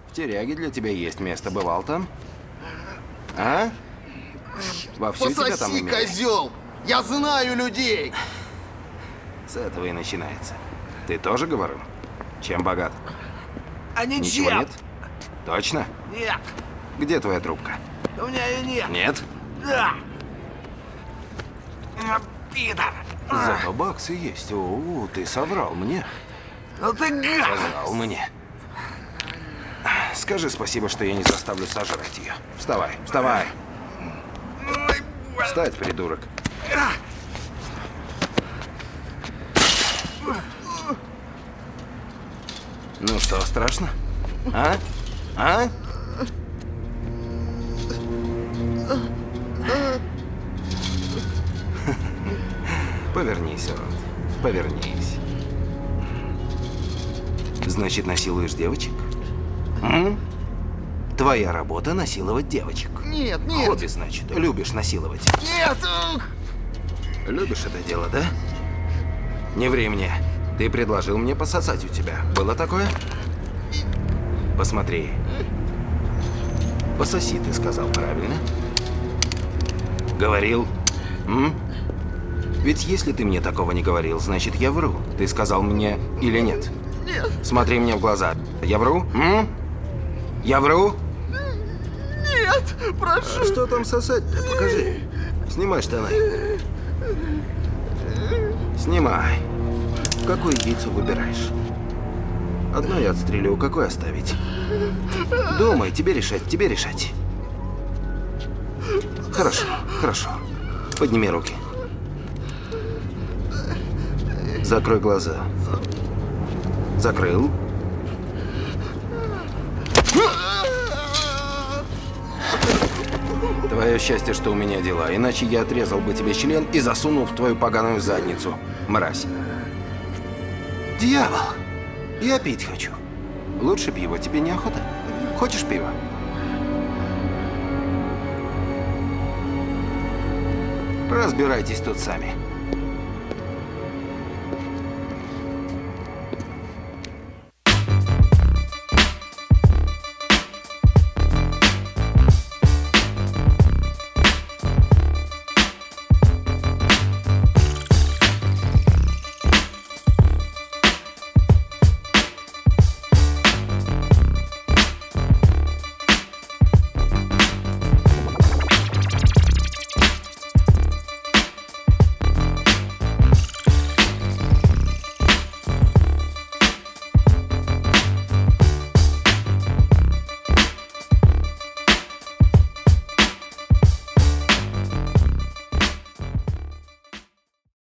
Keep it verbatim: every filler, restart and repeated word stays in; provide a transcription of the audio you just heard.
В тюряге для тебя есть место. Бывал там? А? Вовсю тебя там Пососи, имели? козел! Я знаю людей! С этого и начинается. Ты тоже говорил? Чем богат? А ничем. Ничего нет? Точно? Нет. Где твоя трубка? У меня ее нет. Нет? Да. А, Питер. Зато баксы есть. О, ты соврал мне. Ну ты гад. Соврал мне. Скажи спасибо, что я не заставлю сожрать ее. Вставай, вставай. Встать, придурок. Ну что, страшно? А? А? Повернись, Рот. Повернись. Значит, насилуешь девочек? М? Твоя работа — насиловать девочек. Нет, нет! Хобби, значит, любишь насиловать. Нет! Ух! Любишь это дело, да? Не ври мне. Ты предложил мне пососать у тебя. Было такое? Посмотри. Пососи, ты сказал, правильно? Говорил? М? Ведь если ты мне такого не говорил, значит, я вру. Ты сказал мне или нет? Нет! Смотри мне в глаза. Я вру? М? Я вру? Нет! Прошу! А что там сосать-то? Покажи. Снимай штаны. Снимай. Какое яйцо выбираешь? Одно я отстрелю, какое оставить? Думай, тебе решать, тебе решать. Хорошо, хорошо. Подними руки. Закрой глаза. Закрыл. Твое счастье, что у меня дела, иначе я отрезал бы тебе член и засунул в твою поганую задницу, мразь. Дьявол! Я пить хочу. Лучше пиво, тебе неохота? Хочешь пиво? Разбирайтесь тут сами.